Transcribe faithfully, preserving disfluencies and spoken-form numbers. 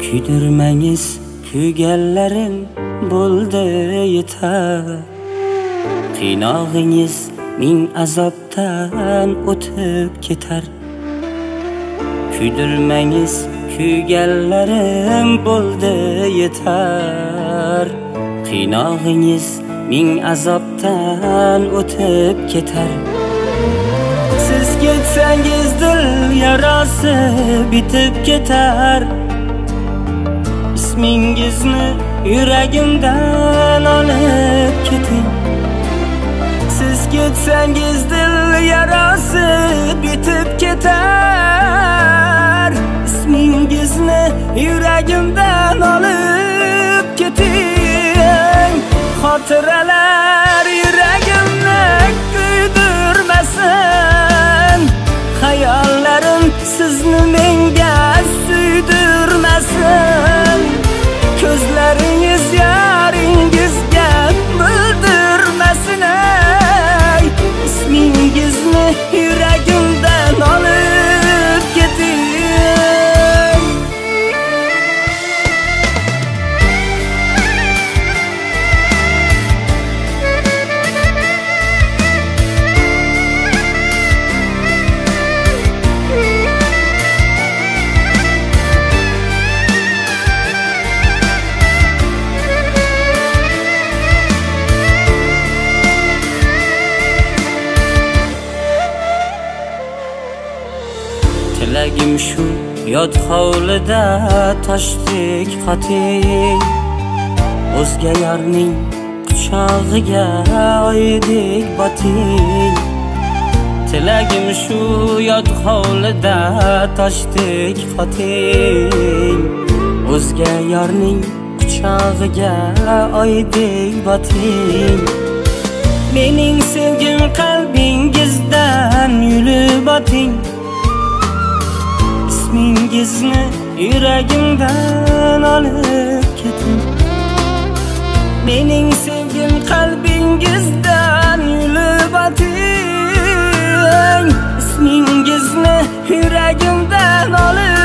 Kuydirmangiz kuyganlarim bo'ldi yetar. Qiynog'ingiz ming azobdan o'tib ketar. Kuydirmangiz kuyganlarim bo'ldi yetar. Qiynog'ingiz ming azobdan o'tib ketar. Siz ketsangiz dil yarasi bitib ketar. İsmingizni yuragimdan olib keting. Siz ketsangiz dil yarasi bitib ketar. İsmingizni yuragimdan olib keting. Xotiralar yuragimni kuydirmasin. Hayollarim sizni menga suydirmasin. Ko'zlaringiz yaringizga bildirmasin. Ey ismingizni yuragimdan olib keting. Tilagim shu yod hovlida toshdek qoting. O'zga yorning quchog'iga oydek boting. Tilagim shu yod hovlida toshdek qoting. O'zga yorning quchog'iga oydek boting. Mening sevgim qalbingizdan yulib oting. İsmingizni yuragimdan olib keting. Mening sevgim qalbingizdan yulib oting. İsmingizni yuragimdan olib